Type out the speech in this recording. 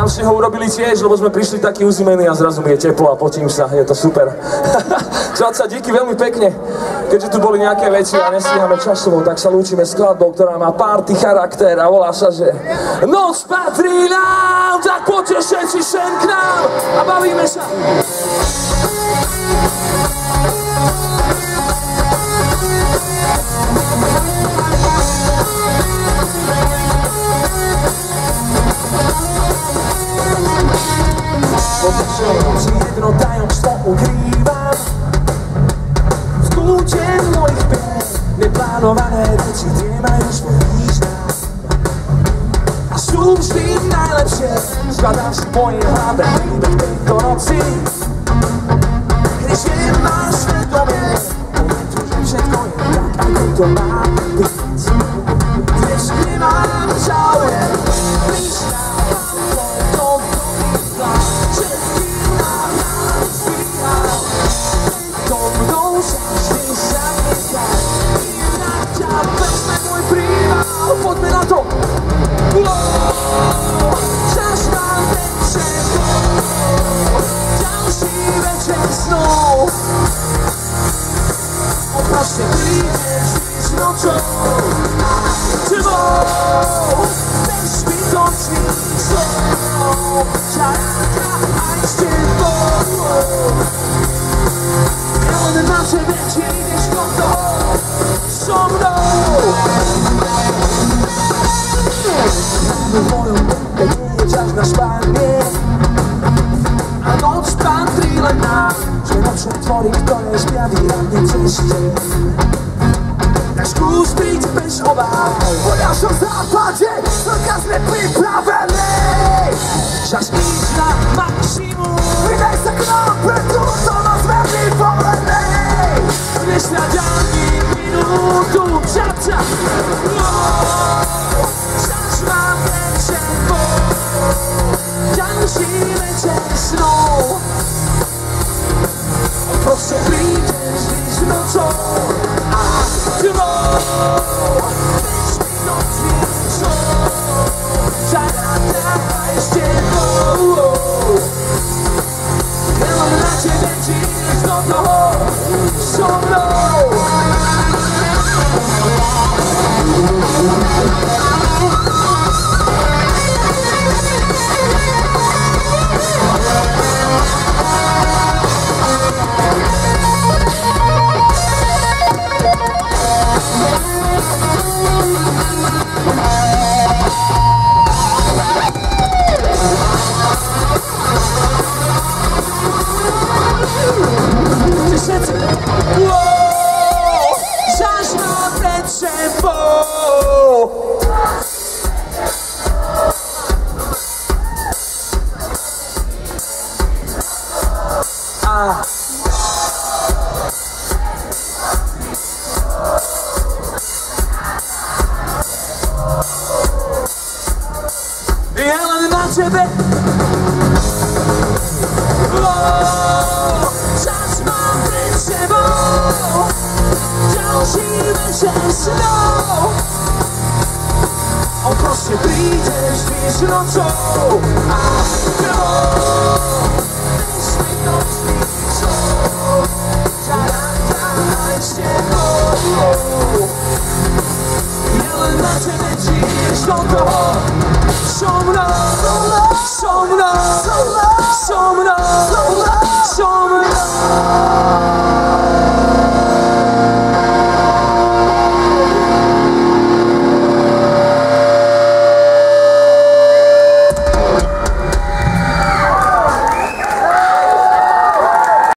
Vianočne ho urobili tiež, lebo sme prišli takí uzimení a zrazu mi je teplo a potím sa, je to super. Čaca, díky veľmi pekne. Keďže tu boli nejaké veci a nestíhame časovo, tak sa lúčime skladbou, ktorá má party charakter a volá sa, že Noc patrí nám, tak poďte všetci sem k nám a bavíme sa. Jedno tajomstvo ukrývam v kúte mojich pen. Neplánované veci, tie majú svoj význam a sú vždy najlepšie. Skladám si v mojej hlave príbeh tejto noci, když je máš svedomie momentu, že všetko je tak, ako to má byť. Dnes nemám záujem poďme na to! Čas mám večer, ďalší večer snov. Proste prídeš s nocou a tebou, bez zbytočných slov. Čaká aj s tebou. Ja len na tebe, či ideš do toho so mnou. V mojom tempe nie je čas na spanie a noc patrí len nám, že nočné tvory, ktoré spia výradne ceste. Tak skús byť bez obáv, po našom západe slnka sme pripravení. Čas ísť na maximum, pridaj sa k nám, preto noc sme vyvolení. Nesnáď ani minútu, čača, mám večer bol, ďalší večer snov. Proste prídeš s nocou a tmou, bez zbytočných slov. Zaráta aj s tebou. Ja len na tebe, či ideš do toho so mnou. Zažná pred sebou. Ja len na tebe. Čas mám pred sebou, ďalší večer snov. Proste prídeš s nocou a tebou, bez zbytočných slov. Zaráta aj s tebou. Ja len na tebe, či ideš do toho so mnou, so mnou.